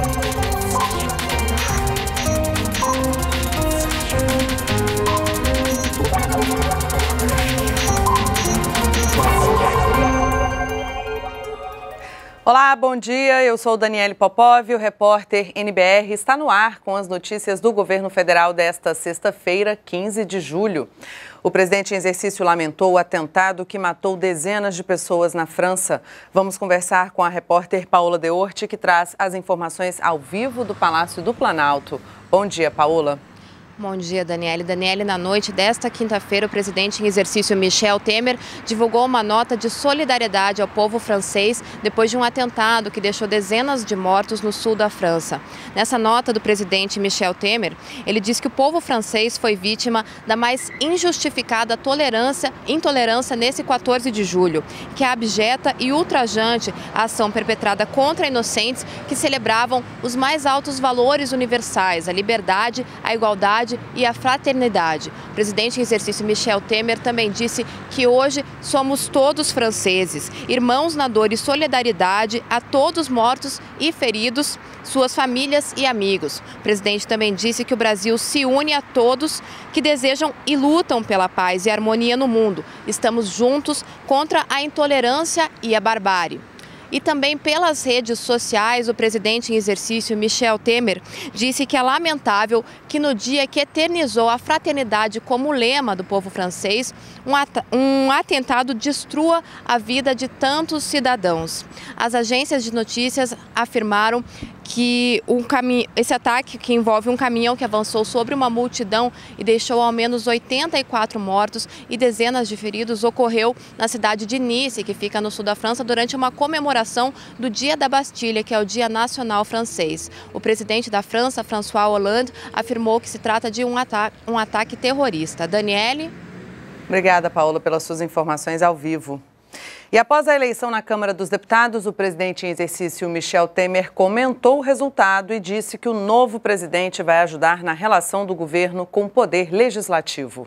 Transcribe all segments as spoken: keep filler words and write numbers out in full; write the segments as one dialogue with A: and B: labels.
A: Olá, bom dia. Eu sou Daniele Popov, o repórter N B R está no ar com as notícias do governo federal desta sexta-feira, quinze de julho. O presidente em exercício lamentou o atentado que matou dezenas de pessoas na França. Vamos conversar com a repórter Paola Deorte, que traz as informações ao vivo do Palácio do Planalto. Bom dia, Paola.
B: Bom dia, Daniele. Daniele, na noite desta quinta-feira, o presidente em exercício Michel Temer divulgou uma nota de solidariedade ao povo francês depois de um atentado que deixou dezenas de mortos no sul da França. Nessa nota do presidente Michel Temer, ele diz que o povo francês foi vítima da mais injustificada tolerância, intolerância nesse quatorze de julho, que é abjeta e ultrajante a ação perpetrada contra inocentes que celebravam os mais altos valores universais, a liberdade, a igualdade e a fraternidade. O presidente em exercício Michel Temer também disse que hoje somos todos franceses, irmãos na dor e solidariedade a todos mortos e feridos, suas famílias e amigos. O presidente também disse que o Brasil se une a todos que desejam e lutam pela paz e harmonia no mundo. Estamos juntos contra a intolerância e a barbárie. E também pelas redes sociais, o presidente em exercício, Michel Temer, disse que é lamentável que no dia que eternizou a fraternidade como lema do povo francês, um, at um atentado destrua a vida de tantos cidadãos. As agências de notícias afirmaram que um esse ataque, que envolve um caminhão que avançou sobre uma multidão e deixou ao menos oitenta e quatro mortos e dezenas de feridos, ocorreu na cidade de Nice, que fica no sul da França, durante uma comemoração do Dia da Bastilha, que é o Dia Nacional Francês. O presidente da França, François Hollande, afirmou que se trata de um, ata um ataque terrorista. Daniele?
A: Obrigada, Paola, pelas suas informações ao vivo. E após a eleição na Câmara dos Deputados, o presidente em exercício, Michel Temer, comentou o resultado e disse que o novo presidente vai ajudar na relação do governo com o poder legislativo.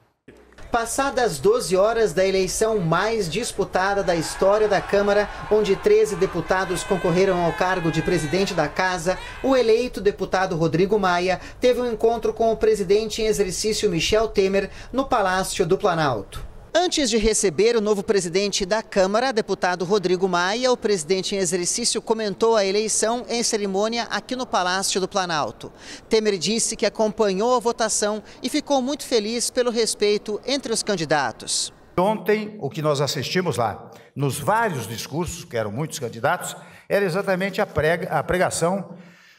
C: Passadas doze horas da eleição mais disputada da história da Câmara, onde treze deputados concorreram ao cargo de presidente da Casa, o eleito deputado Rodrigo Maia teve um encontro com o presidente em exercício Michel Temer no Palácio do Planalto. Antes de receber o novo presidente da Câmara, deputado Rodrigo Maia, o presidente em exercício comentou a eleição em cerimônia aqui no Palácio do Planalto. Temer disse que acompanhou a votação e ficou muito feliz pelo respeito entre os candidatos.
D: Ontem, o que nós assistimos lá, nos vários discursos, que eram muitos candidatos, era exatamente a, prega, a pregação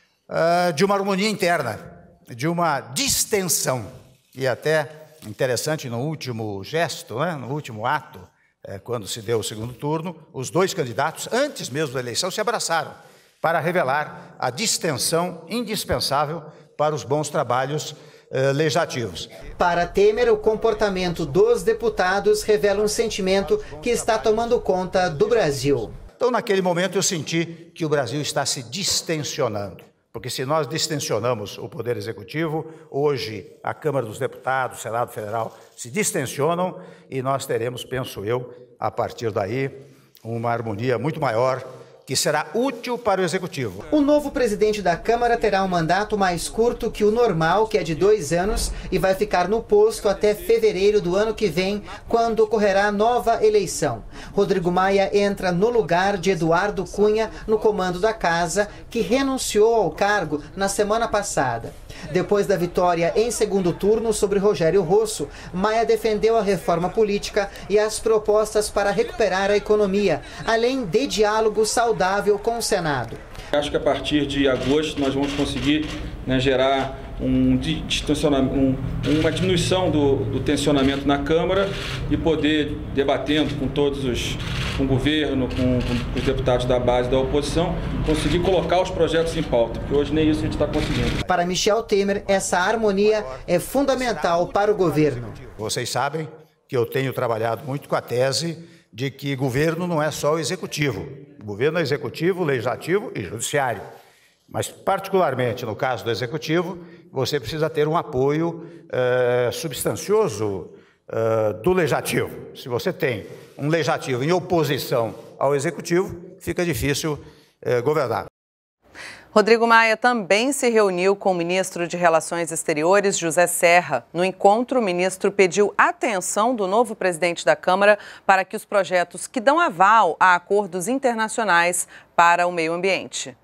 D: uh, de uma harmonia interna, de uma distensão e até... Interessante, no último gesto, né, no último ato, é, quando se deu o segundo turno, os dois candidatos, antes mesmo da eleição, se abraçaram para revelar a distensão indispensável para os bons trabalhos eh, legislativos.
C: Para Temer, o comportamento dos deputados revela um sentimento que está tomando conta do Brasil.
D: Então, naquele momento, eu senti que o Brasil está se distensionando. Porque se nós distensionamos o Poder Executivo, hoje a Câmara dos Deputados, o Senado Federal se distensionam e nós teremos, penso eu, a partir daí, uma harmonia muito maior que será útil para o Executivo.
C: O novo presidente da Câmara terá um mandato mais curto que o normal, que é de dois anos, e vai ficar no posto até fevereiro do ano que vem, quando ocorrerá a nova eleição. Rodrigo Maia entra no lugar de Eduardo Cunha no comando da Casa, que renunciou ao cargo na semana passada. Depois da vitória em segundo turno sobre Rogério Rosso, Maia defendeu a reforma política e as propostas para recuperar a economia, além de diálogo saudável com o Senado.
E: Acho que a partir de agosto nós vamos conseguir, né, gerar um, um, uma diminuição do, do tensionamento na Câmara e poder, debatendo com todos os, com o governo, com, com os deputados da base da oposição, conseguir colocar os projetos em pauta, porque hoje nem isso a gente está conseguindo.
C: Para Michel Temer, essa harmonia é fundamental para o governo.
D: Vocês sabem que eu tenho trabalhado muito com a tese de que governo não é só o executivo. O governo é executivo, legislativo e judiciário. Mas, particularmente no caso do executivo, você precisa ter um apoio eh, substancioso eh, do legislativo. Se você tem um legislativo em oposição ao executivo, fica difícil eh, governar.
A: Rodrigo Maia também se reuniu com o ministro de Relações Exteriores, José Serra. No encontro, o ministro pediu atenção do novo presidente da Câmara para que os projetos que dão aval a acordos internacionais para o meio ambiente.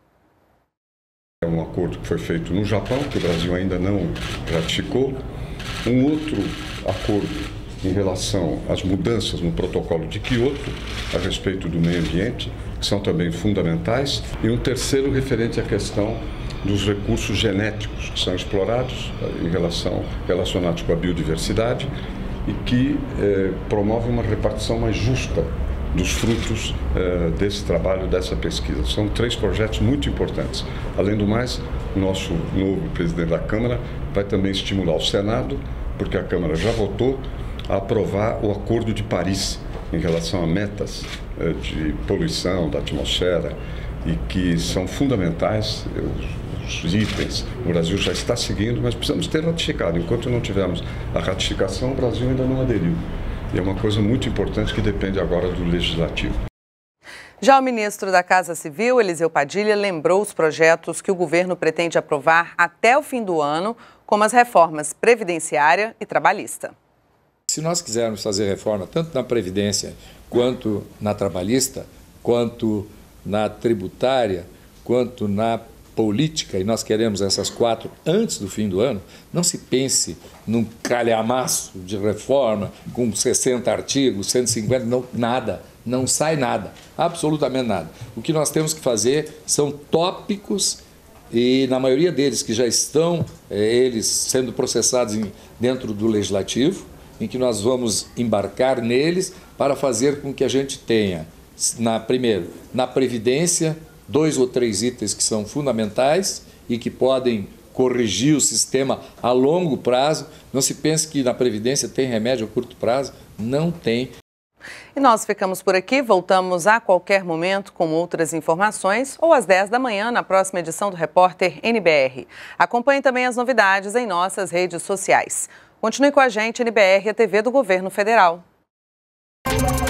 F: É um acordo que foi feito no Japão, que o Brasil ainda não ratificou. Um outro acordo em relação às mudanças no protocolo de Quioto, a respeito do meio ambiente, que são também fundamentais. E um terceiro referente à questão dos recursos genéticos que são explorados em relação, relacionados com a biodiversidade e que eh, promove uma repartição mais justa dos frutos eh, desse trabalho, dessa pesquisa. São três projetos muito importantes. Além do mais, o nosso novo presidente da Câmara vai também estimular o Senado, porque a Câmara já votou, a aprovar o Acordo de Paris em relação a metas eh, de poluição da atmosfera e que são fundamentais, os, os itens. O Brasil já está seguindo, mas precisamos ter ratificado. Enquanto não tivermos a ratificação, o Brasil ainda não aderiu. E é uma coisa muito importante que depende agora do Legislativo.
A: Já o ministro da Casa Civil, Eliseu Padilha, lembrou os projetos que o governo pretende aprovar até o fim do ano, como as reformas previdenciária e trabalhista.
G: Se nós quisermos fazer reforma tanto na Previdência, quanto na trabalhista, quanto na tributária, quanto na política, e nós queremos essas quatro antes do fim do ano, não se pense num calhamaço de reforma com sessenta artigos, cento e cinquenta, não, nada, não sai nada, absolutamente nada. O que nós temos que fazer são tópicos e, na maioria deles, que já estão, é, eles sendo processados em, dentro do Legislativo, em que nós vamos embarcar neles para fazer com que a gente tenha, na, primeiro, na Previdência, dois ou três itens que são fundamentais e que podem corrigir o sistema a longo prazo. Não se pense que na Previdência tem remédio a curto prazo, não tem.
A: E nós ficamos por aqui, voltamos a qualquer momento com outras informações ou às dez da manhã na próxima edição do Repórter N B R. Acompanhe também as novidades em nossas redes sociais. Continue com a gente, N B R, a T V do Governo Federal.